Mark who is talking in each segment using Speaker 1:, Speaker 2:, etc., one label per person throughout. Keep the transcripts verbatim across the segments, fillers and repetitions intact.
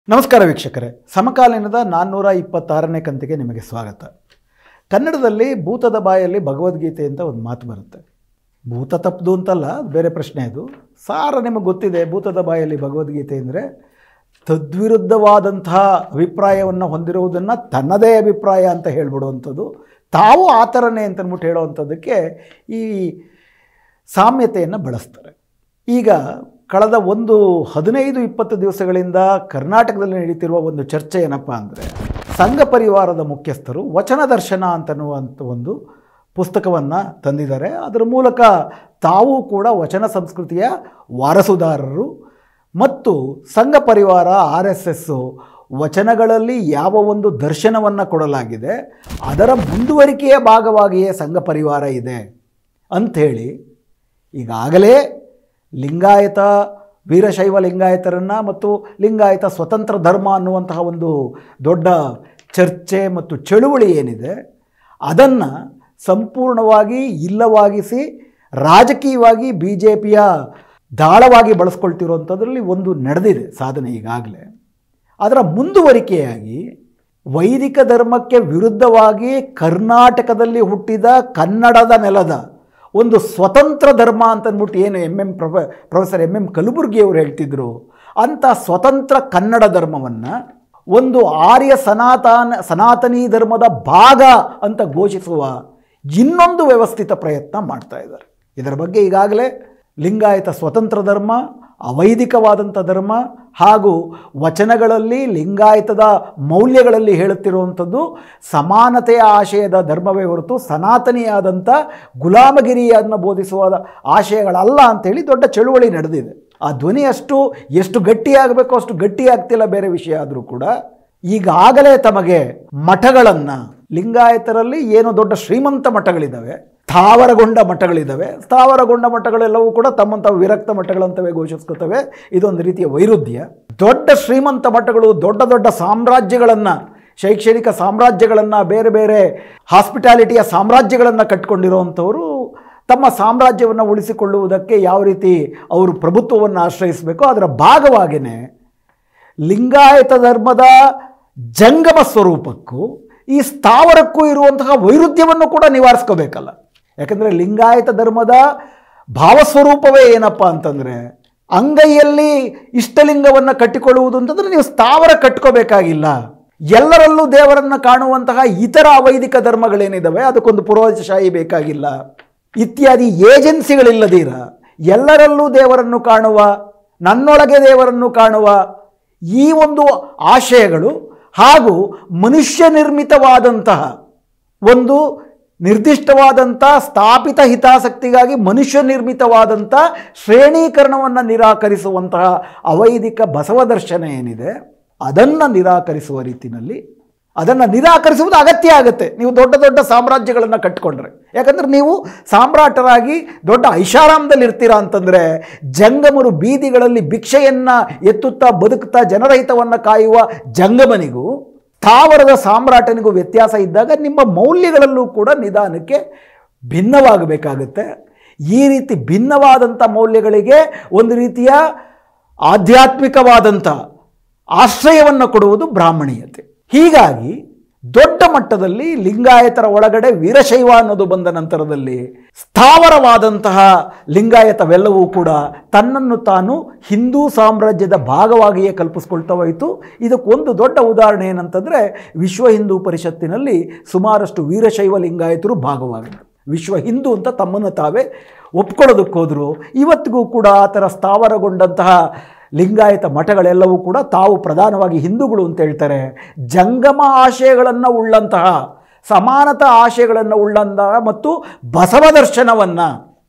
Speaker 1: ನಮಸ್ಕಾರ ವೀಕ್ಷಕರೇ, ಸಮಕಾಲೀನದ ನಾನ್ನೂರ ಇಪ್ಪತ್ತಾರನೇ ಕಂತಿಗೆ ನಿಮಗೆ ಸ್ವಾಗತ. ಕನ್ನಡದಲ್ಲಿ ಭೂತದ ಬಾಯಲ್ಲಿ ಭಗವದ್ಗೀತೆ ಅಂತ ಒಂದು ಮಾತು ಬರುತ್ತೆ. ಭೂತ ತಪ್ಪದು ಅಂತಲ್ಲ, ಬೇರೆ ಪ್ರಶ್ನೆ. ಅದು ಸಾರ ನಿಮಗೆ ಗೊತ್ತಿದೆ. ಭೂತದ ಬಾಯಲ್ಲಿ ಭಗವದ್ಗೀತೆ ಅಂದರೆ ತದ್ವಿರುದ್ಧವಾದಂತಹ ಅಭಿಪ್ರಾಯವನ್ನು ಹೊಂದಿರುವುದನ್ನು ತನ್ನದೇ ಅಭಿಪ್ರಾಯ ಅಂತ ಹೇಳ್ಬಿಡುವಂಥದ್ದು, ತಾವು ಆ ಥರನೇ ಅಂತಂದ್ಬಿಟ್ಟು ಹೇಳುವಂಥದ್ದಕ್ಕೆ ಈ ಸಾಮ್ಯತೆಯನ್ನು ಬಳಸ್ತಾರೆ. ಈಗ ಕಳೆದ ಒಂದು ಹದಿನೈದು ಇಪ್ಪತ್ತು ದಿವಸಗಳಿಂದ ಕರ್ನಾಟಕದಲ್ಲಿ ನಡೀತಿರುವ ಒಂದು ಚರ್ಚೆ ಏನಪ್ಪ ಅಂದರೆ, ಸಂಘ ಪರಿವಾರದ ಮುಖ್ಯಸ್ಥರು ವಚನ ದರ್ಶನ ಅಂತನ್ನುವಂಥ ಒಂದು ಪುಸ್ತಕವನ್ನು ತಂದಿದ್ದಾರೆ. ಅದರ ಮೂಲಕ ತಾವು ಕೂಡ ವಚನ ಸಂಸ್ಕೃತಿಯ ವಾರಸುದಾರರು ಮತ್ತು ಸಂಘ ಪರಿವಾರ ಆರ್ ಎಸ್ ಎಸ್ಸು ವಚನಗಳಲ್ಲಿ ಯಾವ ಒಂದು ದರ್ಶನವನ್ನು ಕೊಡಲಾಗಿದೆ ಅದರ ಮುಂದುವರಿಕೆಯ ಭಾಗವಾಗಿಯೇ ಸಂಘ ಪರಿವಾರ ಇದೆ ಅಂಥೇಳಿ ಈಗಾಗಲೇ ಲಿಂಗಾಯತ ವೀರಶೈವ ಲಿಂಗಾಯತರನ್ನು ಮತ್ತು ಲಿಂಗಾಯತ ಸ್ವತಂತ್ರ ಧರ್ಮ ಅನ್ನುವಂತಹ ಒಂದು ದೊಡ್ಡ ಚರ್ಚೆ ಮತ್ತು ಚಳುವಳಿ ಏನಿದೆ ಅದನ್ನು ಸಂಪೂರ್ಣವಾಗಿ ಇಲ್ಲವಾಗಿಸಿ ರಾಜಕೀಯವಾಗಿ ಬಿ ಜೆ ಪಿಯ ದಾಳವಾಗಿ ಬಳಸ್ಕೊಳ್ತಿರುವಂಥದ್ರಲ್ಲಿ ಒಂದು ನಡೆದಿದೆ ಸಾಧನೆ ಈಗಾಗಲೇ. ಅದರ ಮುಂದುವರಿಕೆಯಾಗಿ ವೈದಿಕ ಧರ್ಮಕ್ಕೆ ವಿರುದ್ಧವಾಗಿ ಕರ್ನಾಟಕದಲ್ಲಿ ಹುಟ್ಟಿದ ಕನ್ನಡದ ನೆಲದ ಒಂದು ಸ್ವತಂತ್ರ ಧರ್ಮ ಅಂತಂದ್ಬಿಟ್ಟು ಏನು M M prof professor M M ಕಲಬುರ್ಗಿಯವರು ಹೇಳ್ತಿದ್ರು, ಅಂಥ ಸ್ವತಂತ್ರ ಕನ್ನಡ ಧರ್ಮವನ್ನು ಒಂದು ಆರ್ಯ ಸನಾತನ ಸನಾತನಿ ಧರ್ಮದ ಭಾಗ ಅಂತ ಘೋಷಿಸುವ ಇನ್ನೊಂದು ವ್ಯವಸ್ಥಿತ ಪ್ರಯತ್ನ ಮಾಡ್ತಾ ಇದ್ದಾರೆ. ಇದರ ಬಗ್ಗೆ ಈಗಾಗಲೇ ಲಿಂಗಾಯತ ಸ್ವತಂತ್ರ ಧರ್ಮ, ಅವೈದಿಕವಾದಂಥ ಧರ್ಮ ಹಾಗೂ ವಚನಗಳಲ್ಲಿ ಲಿಂಗಾಯತದ ಮೌಲ್ಯಗಳಲ್ಲಿ ಹೇಳುತ್ತಿರುವಂಥದ್ದು ಸಮಾನತೆಯ ಆಶಯದ ಧರ್ಮವೇ ಹೊರತು ಸನಾತನಿಯಾದಂಥ ಗುಲಾಮಗಿರಿಯನ್ನು ಬೋಧಿಸುವ ಆಶಯಗಳಲ್ಲ ಅಂಥೇಳಿ ದೊಡ್ಡ ಚಳುವಳಿ ನಡೆದಿದೆ. ಆ ಧ್ವನಿ ಅಷ್ಟು ಎಷ್ಟು ಗಟ್ಟಿಯಾಗಬೇಕೋ ಅಷ್ಟು ಗಟ್ಟಿಯಾಗ್ತಿಲ್ಲ, ಬೇರೆ ವಿಷಯ ಆದರೂ ಕೂಡ. ಈಗಾಗಲೇ ತಮಗೆ ಮಠಗಳನ್ನು, ಲಿಂಗಾಯತರಲ್ಲಿ ಏನು ದೊಡ್ಡ ಶ್ರೀಮಂತ ಮಠಗಳಿದ್ದಾವೆ, ಸ್ಥಾವರಗೊಂಡ ಮಠಗಳಿದ್ದಾವೆ. ಸ್ಥಾವರಗೊಂಡ ಮಠಗಳೆಲ್ಲವೂ ಕೂಡ ತಮ್ಮಂಥ ವಿರಕ್ತ ಮಠಗಳಂತವೇ ಘೋಷಿಸ್ಕೊತವೆ. ಇದೊಂದು ರೀತಿಯ ವೈರುಧ್ಯ. ದೊಡ್ಡ ಶ್ರೀಮಂತ ಮಠಗಳು ದೊಡ್ಡ ದೊಡ್ಡ ಸಾಮ್ರಾಜ್ಯಗಳನ್ನು, ಶೈಕ್ಷಣಿಕ ಸಾಮ್ರಾಜ್ಯಗಳನ್ನು, ಬೇರೆ ಬೇರೆ ಹಾಸ್ಪಿಟಾಲಿಟಿಯ ಸಾಮ್ರಾಜ್ಯಗಳನ್ನು ಕಟ್ಟಿಕೊಂಡಿರುವಂಥವರು ತಮ್ಮ ಸಾಮ್ರಾಜ್ಯವನ್ನು ಉಳಿಸಿಕೊಳ್ಳುವುದಕ್ಕೆ ಯಾವ ರೀತಿ ಅವರು ಪ್ರಭುತ್ವವನ್ನು ಆಶ್ರಯಿಸಬೇಕೋ ಅದರ ಭಾಗವಾಗಿಯೇ ಲಿಂಗಾಯತ ಧರ್ಮದ ಜಂಗಮ ಸ್ವರೂಪಕ್ಕೂ ಈ ಸ್ಥಾವರಕ್ಕೂ ಇರುವಂತಹ ವೈರುಧ್ಯವನ್ನು ಕೂಡ ನಿವಾರಿಸ್ಕೋಬೇಕಲ್ಲ. ಯಾಕಂದರೆ ಲಿಂಗಾಯತ ಧರ್ಮದ ಭಾವಸ್ವರೂಪವೇ ಏನಪ್ಪ ಅಂತಂದರೆ, ಅಂಗೈಯಲ್ಲಿ ಇಷ್ಟಲಿಂಗವನ್ನು ಕಟ್ಟಿಕೊಳ್ಳುವುದು ಅಂತಂದರೆ ನೀವು ಸ್ಥಾವರ ಕಟ್ಕೋಬೇಕಾಗಿಲ್ಲ. ಎಲ್ಲರಲ್ಲೂ ದೇವರನ್ನು ಕಾಣುವಂತಹ ಇತರ ಅವೈದಿಕ ಧರ್ಮಗಳೇನಿದ್ದಾವೆ ಅದಕ್ಕೊಂದು ಪುರೋಹಿತಶಾಹಿ ಬೇಕಾಗಿಲ್ಲ ಇತ್ಯಾದಿ ಏಜೆನ್ಸಿಗಳಿಲ್ಲದೀರ ಎಲ್ಲರಲ್ಲೂ ದೇವರನ್ನು ಕಾಣುವ, ನನ್ನೊಳಗೆ ದೇವರನ್ನು ಕಾಣುವ ಈ ಒಂದು ಆಶಯಗಳು ಹಾಗೂ ಮನುಷ್ಯ ನಿರ್ಮಿತವಾದಂತಹ ಒಂದು ನಿರ್ದಿಷ್ಟವಾದಂಥ ಸ್ಥಾಪಿತ ಹಿತಾಸಕ್ತಿಗಾಗಿ ಮನುಷ್ಯ ನಿರ್ಮಿತವಾದಂಥ ಶ್ರೇಣೀಕರಣವನ್ನು ನಿರಾಕರಿಸುವಂತಹ ಅವೈದಿಕ ಬಸವ ದರ್ಶನ ಏನಿದೆ ಅದನ್ನು ನಿರಾಕರಿಸುವ ರೀತಿಯಲ್ಲಿ ಅದನ್ನು ನಿರಾಕರಿಸುವುದು ಅಗತ್ಯ ಆಗುತ್ತೆ ನೀವು ದೊಡ್ಡ ದೊಡ್ಡ ಸಾಮ್ರಾಜ್ಯಗಳನ್ನು ಕಟ್ಟಿಕೊಂಡ್ರೆ. ಯಾಕಂದರೆ ನೀವು ಸಾಮ್ರಾಟರಾಗಿ ದೊಡ್ಡ ಐಷಾರಾಮದಲ್ಲಿ ಇರ್ತೀರಾ ಅಂತಂದರೆ ಜಂಗಮರು ಬೀದಿಗಳಲ್ಲಿ ಭಿಕ್ಷೆಯನ್ನು ಎತ್ತುತ್ತಾ ಬದುಕುತ್ತಾ ಜನರಹಿತವನ್ನು ಕಾಯುವ ಜಂಗಮನಿಗೂ ಸ್ಥಾವರದ ಸಾಮ್ರಾಟನಿಗೂ ವ್ಯತ್ಯಾಸ ಇದ್ದಾಗ ನಿಮ್ಮ ಮೌಲ್ಯಗಳಲ್ಲೂ ಕೂಡ ನಿಧಾನಕ್ಕೆ ಭಿನ್ನವಾಗಬೇಕಾಗುತ್ತೆ. ಈ ರೀತಿ ಭಿನ್ನವಾದಂಥ ಮೌಲ್ಯಗಳಿಗೆ ಒಂದು ರೀತಿಯ ಆಧ್ಯಾತ್ಮಿಕವಾದಂಥ ಆಶ್ರಯವನ್ನು ಕೊಡುವುದು ಬ್ರಾಹ್ಮಣೀಯತೆ. ಹೀಗಾಗಿ ದೊಡ್ಡ ಮಟ್ಟದಲ್ಲಿ ಲಿಂಗಾಯತರ ಒಳಗಡೆ ವೀರಶೈವ ಅನ್ನೋದು ಬಂದ ನಂತರದಲ್ಲಿ ಸ್ಥಾವರವಾದಂತಹ ಲಿಂಗಾಯತವೆಲ್ಲವೂ ಕೂಡ ತನ್ನನ್ನು ತಾನು ಹಿಂದೂ ಸಾಮ್ರಾಜ್ಯದ ಭಾಗವಾಗಿಯೇ ಕಲ್ಪಿಸ್ಕೊಳ್ತಾ ಹೋಯಿತು. ಇದಕ್ಕೊಂದು ದೊಡ್ಡ ಉದಾಹರಣೆ ಏನಂತಂದರೆ, ವಿಶ್ವ ಹಿಂದೂ ಪರಿಷತ್ತಿನಲ್ಲಿ ಸುಮಾರಷ್ಟು ವೀರಶೈವ ಲಿಂಗಾಯತರು ಭಾಗವಾಗಿದ್ದರು. ವಿಶ್ವ ಹಿಂದೂ ಅಂತ ತಮ್ಮನ್ನು ತಾವೇ ಒಪ್ಕೊಳ್ಳೋದಕ್ಕೋದ್ರು. ಇವತ್ತಿಗೂ ಕೂಡ ಆ ಥರ ಸ್ಥಾವರಗೊಂಡಂತಹ ಲಿಂಗಾಯತ ಮಠಗಳೆಲ್ಲವೂ ಕೂಡ ತಾವು ಪ್ರಧಾನವಾಗಿ ಹಿಂದೂಗಳು ಅಂತ ಹೇಳ್ತಾರೆ. ಜಂಗಮ ಆಶಯಗಳನ್ನು ಉಳ್ಳಂತಹ, ಸಮಾನತಾ ಆಶಯಗಳನ್ನು ಉಳ್ಳಂತಹ ಮತ್ತು ಬಸವ ದರ್ಶನವನ್ನು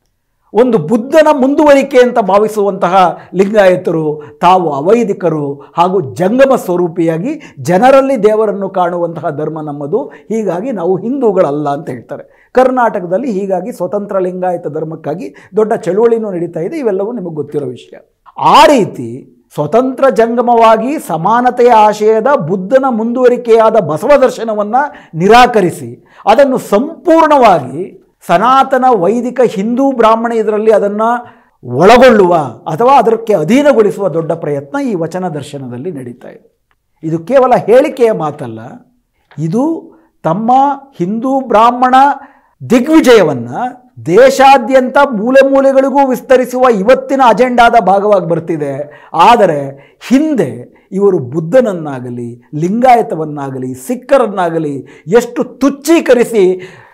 Speaker 1: ಒಂದು ಬುದ್ಧನ ಮುಂದುವರಿಕೆ ಅಂತ ಭಾವಿಸುವಂತಹ ಲಿಂಗಾಯತರು ತಾವು ಅವೈದಿಕರು ಹಾಗೂ ಜಂಗಮ ಸ್ವರೂಪಿಯಾಗಿ ಜನರಲ್ಲಿ ದೇವರನ್ನು ಕಾಣುವಂತಹ ಧರ್ಮ ನಮ್ಮದು, ಹೀಗಾಗಿ ನಾವು ಹಿಂದೂಗಳಲ್ಲ ಅಂತ ಹೇಳ್ತಾರೆ. ಕರ್ನಾಟಕದಲ್ಲಿ ಹೀಗಾಗಿ ಸ್ವತಂತ್ರ ಲಿಂಗಾಯತ ಧರ್ಮಕ್ಕಾಗಿ ದೊಡ್ಡ ಚಳುವಳಿನೂ ನಡೀತಾ ಇದೆ. ಇವೆಲ್ಲವೂ ನಿಮಗೆ ಗೊತ್ತಿರೋ ವಿಷಯ. ಆ ರೀತಿ ಸ್ವತಂತ್ರ ಜಂಗಮವಾಗಿ ಸಮಾನತೆಯ ಆಶಯದ ಬುದ್ಧನ ಮುಂದುವರಿಕೆಯಾದ ಬಸವ ದರ್ಶನವನ್ನು ನಿರಾಕರಿಸಿ ಅದನ್ನು ಸಂಪೂರ್ಣವಾಗಿ ಸನಾತನ ವೈದಿಕ ಹಿಂದೂ ಬ್ರಾಹ್ಮಣ ಇದರಲ್ಲಿ ಅದನ್ನು ಒಳಗೊಳ್ಳುವ ಅಥವಾ ಅದಕ್ಕೆ ಅಧೀನಗೊಳಿಸುವ ದೊಡ್ಡ ಪ್ರಯತ್ನ ಈ ವಚನ ದರ್ಶನದಲ್ಲಿ ನಡೀತಾ ಇದೆ. ಇದು ಕೇವಲ ಹೇಳಿಕೆಯ ಮಾತಲ್ಲ, ಇದು ತಮ್ಮ ಹಿಂದೂ ಬ್ರಾಹ್ಮಣ ದಿಗ್ವಿಜಯವನ್ನು ದೇಶಾದ್ಯಂತ ಮೂಲೆ ಮೂಲೆಗಳಿಗೂ ವಿಸ್ತರಿಸುವ ಇವತ್ತಿನ ಅಜೆಂಡಾದ ಭಾಗವಾಗಿ ಬರ್ತಿದೆ. ಆದರೆ ಹಿಂದೆ ಇವರು ಬುದ್ಧನನ್ನಾಗಲಿ ಲಿಂಗಾಯತವನ್ನಾಗಲಿ ಸಿಖ್ಖರನ್ನಾಗಲಿ ಎಷ್ಟು ತುಚ್ಛೀಕರಿಸಿ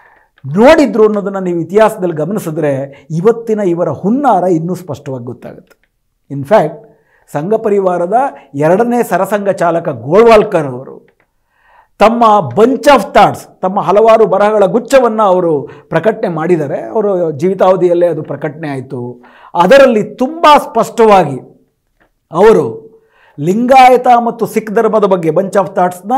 Speaker 1: ನೋಡಿದ್ರು ಅನ್ನೋದನ್ನು ನೀವು ಇತಿಹಾಸದಲ್ಲಿ ಗಮನಿಸಿದ್ರೆ ಇವತ್ತಿನ ಇವರ ಹುನ್ನಾರ ಇನ್ನೂ ಸ್ಪಷ್ಟವಾಗಿ ಗೊತ್ತಾಗುತ್ತೆ. ಇನ್ಫ್ಯಾಕ್ಟ್ ಸಂಘ ಪರಿವಾರದ ಎರಡನೇ ಸರಸಂಘ ಚಾಲಕ ಗೋಳ್ವಾಲ್ಕರ್ ಅವರು ತಮ್ಮ ಬಂಚ್ ಆಫ್ ಥಾಟ್ಸ್, ತಮ್ಮ ಹಲವಾರು ಬರಹಗಳ ಗುಚ್ಛವನ್ನು ಅವರು ಪ್ರಕಟಣೆ ಮಾಡಿದ್ದಾರೆ. ಅವರು ಜೀವಿತಾವಧಿಯಲ್ಲೇ ಅದು ಪ್ರಕಟಣೆ ಆಯಿತು. ಅದರಲ್ಲಿ ತುಂಬ ಸ್ಪಷ್ಟವಾಗಿ ಅವರು ಲಿಂಗಾಯತ ಮತ್ತು ಸಿಖ್ ಧರ್ಮದ ಬಗ್ಗೆ ಬಂಚ್ ಆಫ್ ಥಾಟ್ಸ್ನ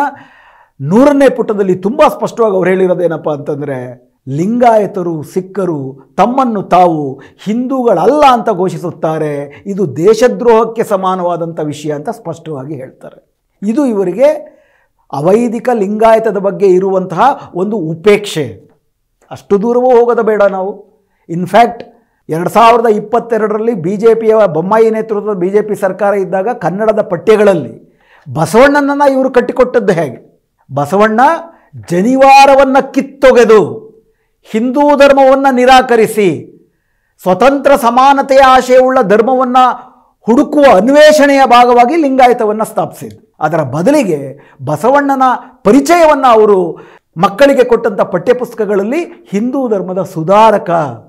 Speaker 1: ನೂರನೇ ಪುಟದಲ್ಲಿ ತುಂಬ ಸ್ಪಷ್ಟವಾಗಿ ಅವ್ರು ಹೇಳಿರೋದೇನಪ್ಪ ಅಂತಂದರೆ, ಲಿಂಗಾಯತರು ಸಿಖ್ಖರು ತಮ್ಮನ್ನು ತಾವು ಹಿಂದೂಗಳಲ್ಲ ಅಂತ ಘೋಷಿಸುತ್ತಾರೆ, ಇದು ದೇಶದ್ರೋಹಕ್ಕೆ ಸಮಾನವಾದಂಥ ವಿಷಯ ಅಂತ ಸ್ಪಷ್ಟವಾಗಿ ಹೇಳ್ತಾರೆ. ಇದು ಇವರಿಗೆ ಅವೈದಿಕ ಲಿಂಗಾಯತದ ಬಗ್ಗೆ ಇರುವಂತಹ ಒಂದು ಉಪೇಕ್ಷೆ. ಅಷ್ಟು ದೂರವೂ ಹೋಗೋದು ಬೇಡ ನಾವು. ಇನ್ಫ್ಯಾಕ್ಟ್ ಎರಡು ಸಾವಿರದ ಇಪ್ಪತ್ತೆರಡರಲ್ಲಿ ಬಿ ಜೆ ಪಿಯ ಬೊಮ್ಮಾಯಿ ನೇತೃತ್ವದ ಬಿ ಜೆ ಪಿ ಸರ್ಕಾರ ಇದ್ದಾಗ ಕನ್ನಡದ ಪಠ್ಯಗಳಲ್ಲಿ ಬಸವಣ್ಣನನ್ನು ಇವರು ಕಟ್ಟಿಕೊಟ್ಟದ್ದು ಹೇಗೆ? ಬಸವಣ್ಣ ಜನಿವಾರವನ್ನು ಕಿತ್ತೊಗೆದು ಹಿಂದೂ ಧರ್ಮವನ್ನು ನಿರಾಕರಿಸಿ ಸ್ವತಂತ್ರ ಸಮಾನತೆಯ ಆಶಯವುಳ್ಳ ಧರ್ಮವನ್ನು ಹುಡುಕುವ ಅನ್ವೇಷಣೆಯ ಭಾಗವಾಗಿ ಲಿಂಗಾಯತವನ್ನು ಸ್ಥಾಪಿಸಿದ್ದು. ಅದರ ಬದಲಿಗೆ ಬಸವಣ್ಣನ ಪರಿಚಯವನ್ನು ಅವರು ಮಕ್ಕಳಿಗೆ ಕೊಟ್ಟಂಥ ಪಠ್ಯಪುಸ್ತಕಗಳಲ್ಲಿ ಹಿಂದೂ ಧರ್ಮದ ಸುಧಾರಕ,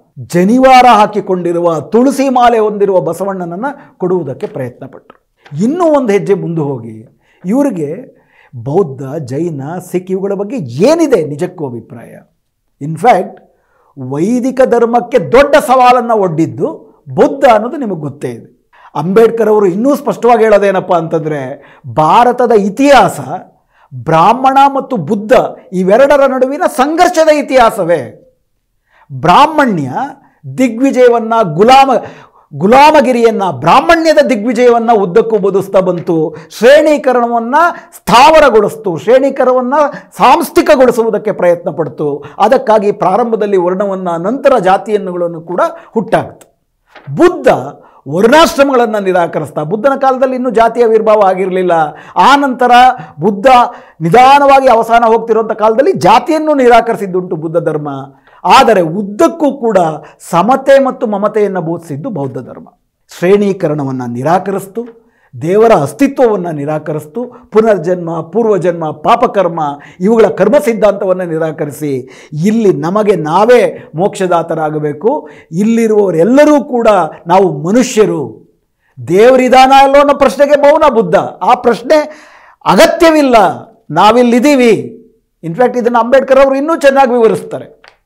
Speaker 1: ಜನಿವಾರ ಹಾಕಿಕೊಂಡಿರುವ, ತುಳಸಿ ಮಾಲೆ ಹೊಂದಿರುವ ಬಸವಣ್ಣನನ್ನು ಕೊಡುವುದಕ್ಕೆ ಪ್ರಯತ್ನ ಪಟ್ಟರು. ಇನ್ನೂ ಒಂದು ಹೆಜ್ಜೆ ಮುಂದೆ ಹೋಗಿ ಇವರಿಗೆ ಬೌದ್ಧ, ಜೈನ, ಸಿಖ್ ಇವುಗಳ ಬಗ್ಗೆ ಏನಿದೆ ನಿಜಕ್ಕೂ ಅಭಿಪ್ರಾಯ? ಇನ್ಫ್ಯಾಕ್ಟ್ ವೈದಿಕ ಧರ್ಮಕ್ಕೆ ದೊಡ್ಡ ಸವಾಲನ್ನು ಒಡ್ಡಿದ್ದು ಬೌದ್ಧ ಅನ್ನೋದು ನಿಮಗೆ ಗೊತ್ತೇ ಇದೆ. ಅಂಬೇಡ್ಕರ್ ಅವರು ಇನ್ನೂ ಸ್ಪಷ್ಟವಾಗಿ ಹೇಳೋದೇನಪ್ಪ ಅಂತಂದರೆ, ಭಾರತದ ಇತಿಹಾಸ ಬ್ರಾಹ್ಮಣ ಮತ್ತು ಬುದ್ಧ ಇವೆರಡರ ನಡುವಿನ ಸಂಘರ್ಷದ ಇತಿಹಾಸವೇ. ಬ್ರಾಹ್ಮಣ್ಯ ದಿಗ್ವಿಜಯವನ್ನು, ಗುಲಾಮ ಗುಲಾಮಗಿರಿಯನ್ನು, ಬ್ರಾಹ್ಮಣ್ಯದ ದಿಗ್ವಿಜಯವನ್ನು ಉದ್ದಕ್ಕೂ ಬೋಧಿಸ್ತಾ ಬಂತು. ಶ್ರೇಣೀಕರಣವನ್ನು ಸ್ಥಾವರಗೊಳಿಸ್ತು, ಶ್ರೇಣೀಕರಣವನ್ನು ಸಾಂಸ್ಥಿಕಗೊಳಿಸುವುದಕ್ಕೆ ಪ್ರಯತ್ನ ಪಡ್ತು. ಅದಕ್ಕಾಗಿ ಪ್ರಾರಂಭದಲ್ಲಿ ವರ್ಣವನ್ನು, ನಂತರ ಜಾತಿಯನ್ನುಗಳನ್ನು ಕೂಡ ಹುಟ್ಟಾಕ್ತು. ಬುದ್ಧ ವರ್ಣಾಶ್ರಮಗಳನ್ನು ನಿರಾಕರಿಸ್ತಾ, ಬುದ್ಧನ ಕಾಲದಲ್ಲಿ ಇನ್ನೂ ಜಾತಿಯ ಆವಿರ್ಭಾವ ಆಗಿರಲಿಲ್ಲ. ಆ ನಂತರ ಬುದ್ಧ ನಿಧಾನವಾಗಿ ಅವಸಾನ ಹೋಗ್ತಿರುವಂಥ ಕಾಲದಲ್ಲಿ ಜಾತಿಯನ್ನು ನಿರಾಕರಿಸಿದ್ದುಂಟು ಬುದ್ಧ ಧರ್ಮ. ಆದರೆ ಉದ್ದಕ್ಕೂ ಕೂಡ ಸಮತೆ ಮತ್ತು ಮಮತೆಯನ್ನು ಬೋಧಿಸಿದ್ದು ಬೌದ್ಧ ಧರ್ಮ. ಶ್ರೇಣೀಕರಣವನ್ನು ನಿರಾಕರಿಸ್ತು, ದೇವರ ಅಸ್ತಿತ್ವವನ್ನು ನಿರಾಕರಿಸ್ತು, ಪುನರ್ಜನ್ಮ, ಪೂರ್ವಜನ್ಮ, ಪಾಪಕರ್ಮ ಇವುಗಳ ಕರ್ಮ ಸಿದ್ಧಾಂತವನ್ನು ನಿರಾಕರಿಸಿ ಇಲ್ಲಿ ನಮಗೆ ನಾವೇ ಮೋಕ್ಷದಾತರಾಗಬೇಕು, ಇಲ್ಲಿರುವವರೆಲ್ಲರೂ ಕೂಡ ನಾವು ಮನುಷ್ಯರು, ದೇವರಿದಾನ ಅಲ್ಲೋ ಅನ್ನೋ ಪ್ರಶ್ನೆಗೆ ಮೌನ ಬುದ್ಧ. ಆ ಪ್ರಶ್ನೆ ಅಗತ್ಯವಿಲ್ಲ, ನಾವಿಲ್ಲಿದ್ದೀವಿ. ಇನ್ಫ್ಯಾಕ್ಟ್ ಇದನ್ನು ಅಂಬೇಡ್ಕರ್ ಅವರು ಇನ್ನೂ ಚೆನ್ನಾಗಿ ವಿವರಿಸ್ತಾರೆ.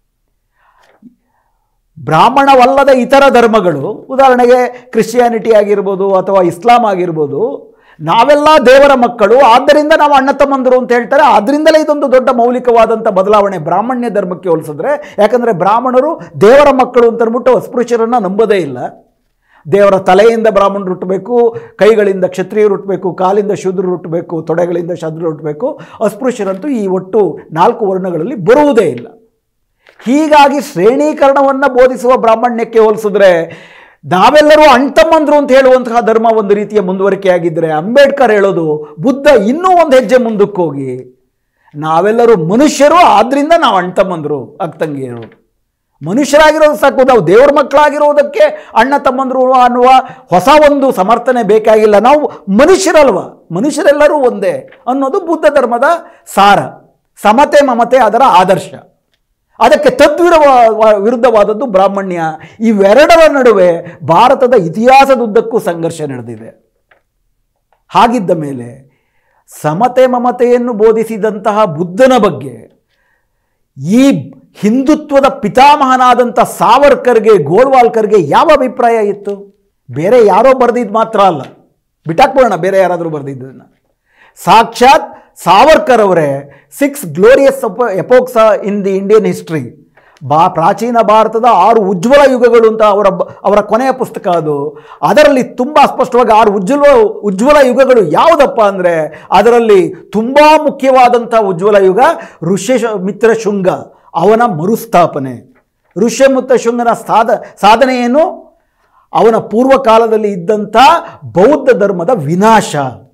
Speaker 1: ಬ್ರಾಹ್ಮಣವಲ್ಲದ ಇತರ ಧರ್ಮಗಳು, ಉದಾಹರಣೆಗೆ ಕ್ರಿಶ್ಚಿಯಾನಿಟಿ ಆಗಿರ್ಬೋದು ಅಥವಾ ಇಸ್ಲಾಂ ಆಗಿರ್ಬೋದು, ನಾವೆಲ್ಲ ದೇವರ ಮಕ್ಕಳು, ಆದ್ದರಿಂದ ನಾವು ಅಣ್ಣ ತಮ್ಮಂದರು ಅಂತ ಹೇಳ್ತಾರೆ. ಆದ್ದರಿಂದಲೇ ಇದೊಂದು ದೊಡ್ಡ ಮೌಲಿಕವಾದಂಥ ಬದಲಾವಣೆ ಬ್ರಾಹ್ಮಣ್ಯ ಧರ್ಮಕ್ಕೆ ಹೋಲಿಸಿದ್ರೆ. ಯಾಕಂದರೆ ಬ್ರಾಹ್ಮಣರು ದೇವರ ಮಕ್ಕಳು ಅಂತ ಅಂದ್ಬಿಟ್ಟು ಅಸ್ಪೃಶ್ಯರನ್ನು ನಂಬೋದೇ ಇಲ್ಲ. ದೇವರ ತಲೆಯಿಂದ ಬ್ರಾಹ್ಮಣರು ಹುಟ್ಟಬೇಕು, ಕೈಗಳಿಂದ ಕ್ಷತ್ರಿಯರು ಹುಟ್ಟಬೇಕು, ಕಾಲಿಂದ ಶೂದ್ರರು ಹುಟ್ಟಬೇಕು, ತೊಡೆಗಳಿಂದ ಶೂದ್ರರು ಹುಟ್ಟಬೇಕು. ಅಸ್ಪೃಶ್ಯರಂತೂ ಈ ಒಟ್ಟು ನಾಲ್ಕು ವರ್ಣಗಳಲ್ಲಿ ಬರುವುದೇ ಇಲ್ಲ. ಹೀಗಾಗಿ ಶ್ರೇಣೀಕರಣವನ್ನು ಬೋಧಿಸುವ ಬ್ರಾಹ್ಮಣ್ಯಕ್ಕೆ ಹೋಲಿಸಿದ್ರೆ ನಾವೆಲ್ಲರೂ ಅಣ್ತಮ್ಮಂದ್ರು ಅಂತ ಹೇಳುವಂತಹ ಧರ್ಮ ಒಂದು ರೀತಿಯ ಮುಂದುವರಿಕೆಯಾಗಿದ್ದರೆ, ಅಂಬೇಡ್ಕರ್ ಹೇಳೋದು ಬುದ್ಧ ಇನ್ನೂ ಒಂದು ಹೆಜ್ಜೆ ಮುಂದಕ್ಕೆ ಹೋಗಿ ನಾವೆಲ್ಲರೂ ಮನುಷ್ಯರು, ಆದ್ದರಿಂದ ನಾವು ಅಣ್ತಮ್ಮಂದ್ರು ಅಕ್ಕಂಗಿಯರು. ಮನುಷ್ಯರಾಗಿರೋದು ಸಾಕು, ನಾವು ದೇವರ ಮಕ್ಕಳಾಗಿರೋದಕ್ಕೆ ಅಣ್ಣ ತಮ್ಮಂದ್ರು ಅನ್ನುವ ಹೊಸ ಒಂದು ಸಮರ್ಥನೆ ಬೇಕಾಗಿಲ್ಲ. ನಾವು ಮನುಷ್ಯರಲ್ವ, ಮನುಷ್ಯರೆಲ್ಲರೂ ಒಂದೇ ಅನ್ನೋದು ಬುದ್ಧ ಧರ್ಮದ ಸಾರ. ಸಮತೆ ಮಮತೆ ಅದರ ಆದರ್ಶ. ಅದಕ್ಕೆ ತದ್ವಿರ ವಿರುದ್ಧವಾದದ್ದು ಬ್ರಾಹ್ಮಣ್ಯ. ಇವೆರಡರ ನಡುವೆ ಭಾರತದ ಇತಿಹಾಸದುದ್ದಕ್ಕೂ ಸಂಘರ್ಷ ನಡೆದಿದೆ. ಹಾಗಿದ್ದ ಮೇಲೆ ಸಮತೆ ಮಮತೆಯನ್ನು ಬೋಧಿಸಿದಂತಹ ಬುದ್ಧನ ಬಗ್ಗೆ ಈ ಹಿಂದುತ್ವದ ಪಿತಾಮಹನಾದಂಥ ಸಾವರ್ಕರ್ಗೆ, ಗೋಳ್ವಾಲ್ಕರ್ಗೆ ಯಾವ ಅಭಿಪ್ರಾಯ ಇತ್ತು? ಬೇರೆ ಯಾರೋ ಬರೆದಿದ್ದು ಮಾತ್ರ ಅಲ್ಲ, ಬಿಟ್ಟಾಕ್ಬೋಣ ಬೇರೆ ಯಾರಾದರೂ ಬರೆದಿದ್ದನ್ನು. ಸಾಕ್ಷಾತ್ ಸಾವರ್ಕರ್ ಅವರೇ six glorious epochs in the Indian history, ಬಾ ಪ್ರಾಚೀನ ಭಾರತದ ಆರು ಉಜ್ವಲ ಯುಗಗಳು ಅಂತ ಅವರ ಅವರ ಕೊನೆಯ ಪುಸ್ತಕ ಅದು. ಅದರಲ್ಲಿ ತುಂಬ ಸ್ಪಷ್ಟವಾಗಿ ಆರು ಉಜ್ವಲ ಉಜ್ವಲ ಯುಗಗಳು ಯಾವುದಪ್ಪ ಅಂದರೆ, ಅದರಲ್ಲಿ ತುಂಬ ಮುಖ್ಯವಾದಂಥ ಉಜ್ವಲ ಯುಗ ಋಷ್ಯಮಿತ್ರ ಶುಂಗ, ಅವನ ಮರುಸ್ಥಾಪನೆ. ಋಷ್ಯಮಿತ್ರ ಶುಂಗನ ಸಾಧ ಸಾಧನೆ ಏನು? ಅವನ ಪೂರ್ವಕಾಲದಲ್ಲಿ ಇದ್ದಂಥ ಬೌದ್ಧ ಧರ್ಮದ ವಿನಾಶ.